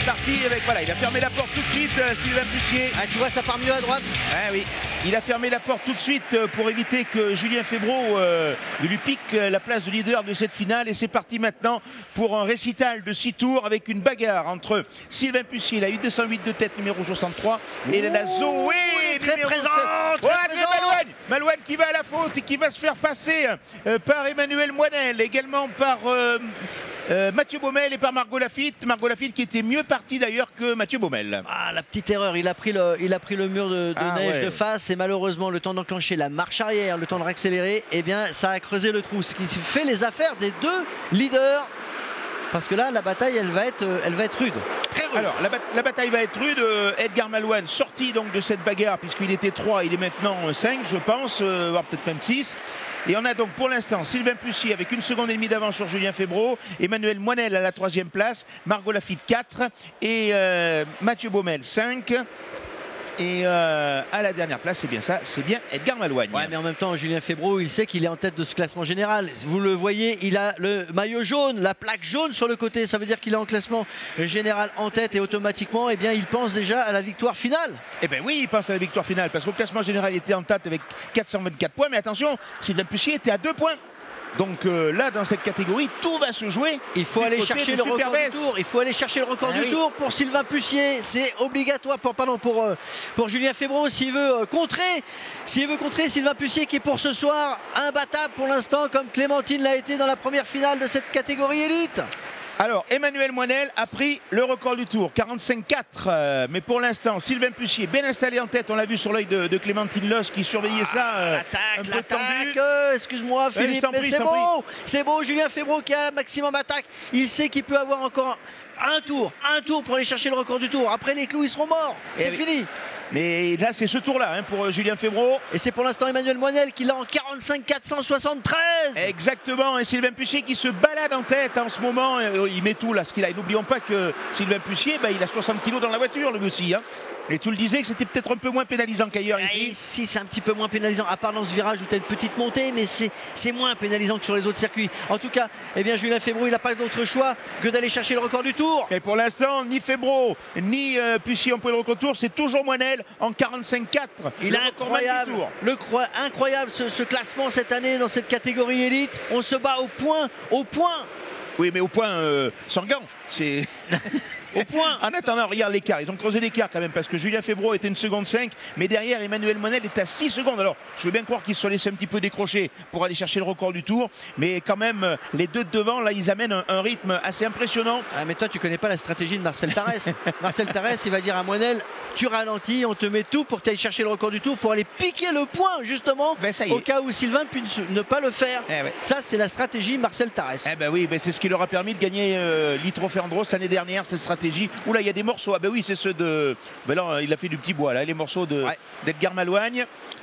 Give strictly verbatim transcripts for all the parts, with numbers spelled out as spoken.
parti avec, voilà, il a fermé la porte tout de suite, euh, Sylvain Pussier. Ah, tu vois, ça part mieux à droite. Ah oui, il a fermé la porte tout de suite euh, pour éviter que Julien Febvreau euh, lui pique euh, la place de leader de cette finale. Et c'est parti maintenant pour un récital de six tours avec une bagarre entre Sylvain Pussier, la huit deux cent huit de tête numéro soixante-trois, et la Zoé très numéro présente, sept. très Ouais, présente. Malouane, Malouane qui va à la faute et qui va se faire passer euh, par Emmanuel Moinel, également par euh, euh, Mathieu Baumel et par Margot Lafitte. Margot Lafitte qui était mieux partie d'ailleurs que Mathieu Baumel. Ah, la petite erreur, il a pris le, il a pris le mur de, de Ah, neige ouais. de face et malheureusement le temps d'enclencher la marche arrière, le temps de réaccélérer, eh bien ça a creusé le trou, ce qui fait les affaires des deux leaders. Parce que là, la bataille, elle va être, elle va être rude. Très rude. Alors, la, ba la bataille va être rude. Euh, Edgar Malouane sorti donc de cette bagarre, puisqu'il était trois, il est maintenant cinq, je pense, euh, voire peut-être même six. Et on a donc pour l'instant Sylvain Pussier avec une seconde et demie d'avance sur Julien Febvreau, Emmanuel Moinel à la troisième place, Margot Lafitte quatre et euh, Mathieu Baumel cinq. Et euh, à la dernière place, c'est bien ça, c'est bien Edgar Malouane. Ouais, mais en même temps, Julien Febvreau, il sait qu'il est en tête de ce classement général. Vous le voyez, il a le maillot jaune, la plaque jaune sur le côté. Ça veut dire qu'il est en classement général en tête et automatiquement, eh bien, il pense déjà à la victoire finale. Eh bien oui, il pense à la victoire finale parce qu'au classement général, il était en tête avec quatre cent vingt-quatre points. Mais attention, Sylvain Pussier était à deux points. Donc euh, là, dans cette catégorie, tout va se jouer. Il faut aller chercher le record du tour. Il faut aller chercher le record ah, du oui. tour pour Sylvain Pussier. C'est obligatoire pour, pardon, pour, euh, pour Julien Febvreau s'il veut euh, contrer. S'il veut contrer Sylvain Pussier qui est pour ce soir imbattable pour l'instant comme Clémentine l'a été dans la première finale de cette catégorie élite. Alors, Emmanuel Moinel a pris le record du tour, quarante-cinq quatre. Euh, mais pour l'instant, Sylvain Pussier, bien installé en tête. On l'a vu sur l'œil de, de Clémentine Loss qui surveillait ça. Euh, L'attaque, un peu l'attaque. tendu. Euh, Excuse-moi, Ouais, Philippe, je t'en mais prie, c'est je t'en beau. C'est beau, Julien Febvreau qui a un maximum attaque. Il sait qu'il peut avoir encore un tour, un tour pour aller chercher le record du tour. Après, les clous, ils seront morts. C'est Eh oui. fini. Mais là, c'est ce tour-là hein, pour Julien Febvreau. Et c'est pour l'instant Emmanuel Moinel qui l'a en quarante-cinq quatre cent soixante-treize. Exactement. Et Sylvain Pussier qui se balade en tête en ce moment. Il met tout là, ce qu'il a. Et n'oublions pas que Sylvain Pussier, bah, il a soixante kilos dans la voiture, lui aussi. Hein. Et tu le disais que c'était peut-être un peu moins pénalisant qu'ailleurs Ah, ici. ici, c'est un petit peu moins pénalisant, à part dans ce virage où tu as une petite montée, mais c'est moins pénalisant que sur les autres circuits. En tout cas, eh bien, Julien Febvreau, il n'a pas d'autre choix que d'aller chercher le record du tour. Et pour l'instant, ni Febvreau, ni euh, Pussier ont pris le record du tour. C'est toujours Moinel en quarante-cinq quatre. Il est incroyable, le cro incroyable ce, ce classement cette année dans cette catégorie élite. On se bat au point, au point. Oui, mais au point euh, sans gants. C'est... Au point. En attendant, regarde l'écart. Ils ont creusé l'écart quand même parce que Julien Febvreau était une seconde cinq, mais derrière Emmanuel Moinel est à six secondes. Alors, je veux bien croire qu'ils se sont laissés un petit peu décrocher pour aller chercher le record du tour, mais quand même, les deux de devant, là, ils amènent un, un rythme assez impressionnant. Ah, mais toi, tu connais pas la stratégie de Marcel Tarès. Marcel Tarès, il va dire à Moinel, tu ralentis, on te met tout pour que tu ailles chercher le record du tour, pour aller piquer le point, justement, ben, ça y est. au cas où Sylvain puisse ne pas le faire. Eh ouais. Ça, c'est la stratégie Marcel Tarès. Eh ben oui, ben c'est ce qui leur a permis de gagner euh, l'E-Trophée Andros l'année dernière, cette stratégie. Oula, il y a des morceaux. Ah ben oui, c'est ceux de... Ben là, il a fait du petit bois, là, les morceaux de ouais. d'Edgar Malouane.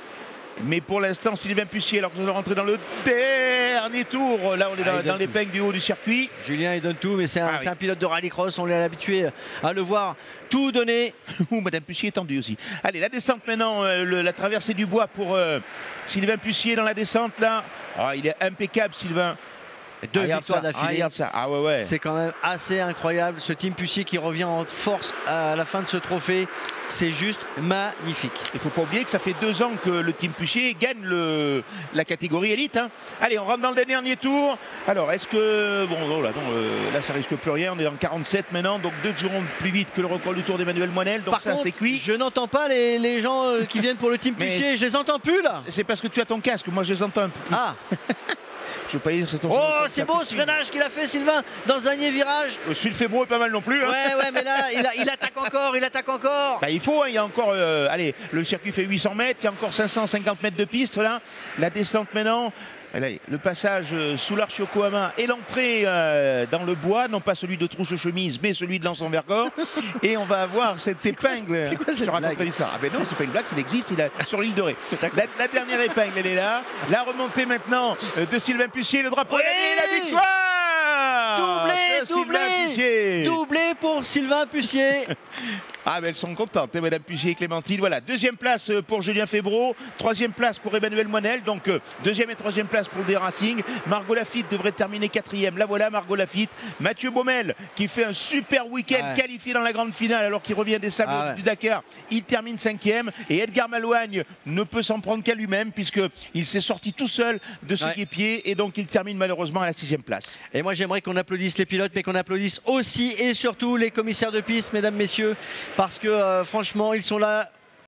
Mais pour l'instant, Sylvain Pussier, alors que nous allons rentrer dans le dernier tour. Là, on est ah, dans, dans l'épingle du haut du circuit. Julien, il donne tout, mais c'est un, ah, oui. un pilote de rallycross. On est habitué à le voir tout donner. Ouh, Madame Pussier est tendue aussi. Allez, la descente maintenant, euh, le, la traversée du bois pour euh, Sylvain Pussier dans la descente, là. Ah, il est impeccable, Sylvain. Deux regarde victoires ça, d'affilée. regarde ça. Ah ouais, ouais. C'est quand même assez incroyable. Ce team Pussier qui revient en force à la fin de ce trophée. C'est juste magnifique. Il ne faut pas oublier que ça fait deux ans que le team Pussier gagne le, la catégorie élite. Hein. Allez, on rentre dans le dernier tour. Alors, est-ce que... Bon, oh là, non, euh, là, ça risque plus rien. On est dans quarante-sept maintenant. Donc, deux secondes plus vite que le record du tour d'Emmanuel Moinel. Donc, Par ça, c'est cuit. Je n'entends pas les, les gens euh, qui viennent pour le team Pussier. Je les entends plus, là. C'est parce que tu as ton casque. Moi, je les entends un peu plus. Ah Je veux pas dire que c'est ton... Oh, c'est beau ce freinage qu'il a fait, Sylvain, dans ce dernier virage. Sylvain Febvreau est pas mal non plus. Hein. Ouais, ouais, mais là, il, a, il attaque encore, il attaque encore. Bah, il faut, hein, il y a encore... Euh, allez, le circuit fait huit cents mètres, il y a encore cinq cent cinquante mètres de piste, là. La descente maintenant... Allez, le passage euh, sous l'arche Yokohama et l'entrée euh, dans le bois, non pas celui de trousse-chemise, mais celui de l'Anse-en-Vercors. Et on va avoir cette épingle. C'est quoi cette blague? Ça. Ah ben non, c'est pas une blague, il existe, il a sur l'île de Ré. La, la dernière épingle, elle est là. La remontée maintenant euh, de Sylvain Pussier, le drapeau Oui, et la victoire. Doublé, doublé, doublé pour Sylvain Pussier. Ah ben elles sont contentes, hein, Madame Pucier et Clémentine. Voilà, deuxième place pour Julien Febvre, troisième place pour Emmanuel Moinel, donc euh, deuxième et troisième place pour des Racing. Margot Lafitte devrait terminer quatrième. La voilà Margot Lafitte. Mathieu Baumel qui fait un super week-end, ouais. qualifié dans la grande finale alors qu'il revient des sables ah ouais. du Dakar. Il termine cinquième et Edgar Malouagne ne peut s'en prendre qu'à lui-même puisqu'il s'est sorti tout seul de ce ouais. guépier et donc il termine malheureusement à la sixième place. Et moi j'aimerais qu'on applaudisse les pilotes mais qu'on applaudisse aussi et surtout les commissaires de piste, mesdames, messieurs, parce que euh, franchement ils sont là